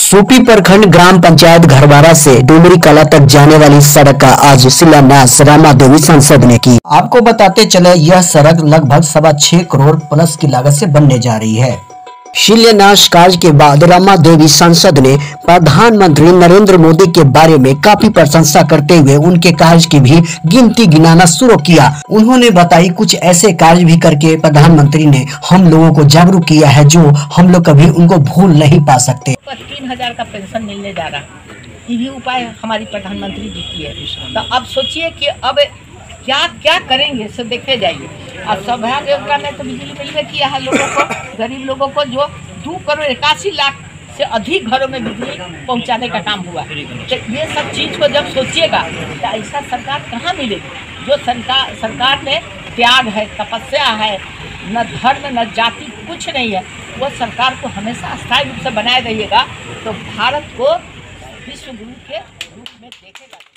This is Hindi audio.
सूपी प्रखंड ग्राम पंचायत घरवारा से डुमरी कला तक जाने वाली सड़क का आज शिलान्यास रामा देवी सांसद ने की। आपको बताते चले यह सड़क लगभग 6.25 करोड़ प्लस की लागत से बनने जा रही है। शिलान्यास कार्य के बाद रामा देवी सांसद ने प्रधानमंत्री नरेंद्र मोदी के बारे में काफी प्रशंसा करते हुए उनके कार्य की भी गिनती गिनाना शुरू किया। उन्होंने बताई कुछ ऐसे कार्य भी करके प्रधानमंत्री ने हम लोगों को जागरूक किया है जो हम लोग कभी उनको भूल नहीं पा सकते। 3,000 का पेंशन मिलने जा रहा, ये भी उपाय हमारी प्रधानमंत्री जी की है। तो अब सोचिए कि अब क्या क्या करेंगे, सब देखे जाइए। और सौभाग्य योजना में तो बिजली मिलने किया है लोगों को, गरीब लोगों को जो 2,81,00,000 से अधिक घरों में बिजली पहुंचाने का काम हुआ। तो ये सब चीज़ को जब सोचिएगा तो ऐसा सरकार कहाँ मिलेगी जो सरकार में त्याग है, तपस्या है, न धर्म न जाति कुछ नहीं है। वो सरकार को हमेशा स्थायी रूप से बनाए रहिएगा तो भारत को विश्व गुरु के रूप में देखेगा।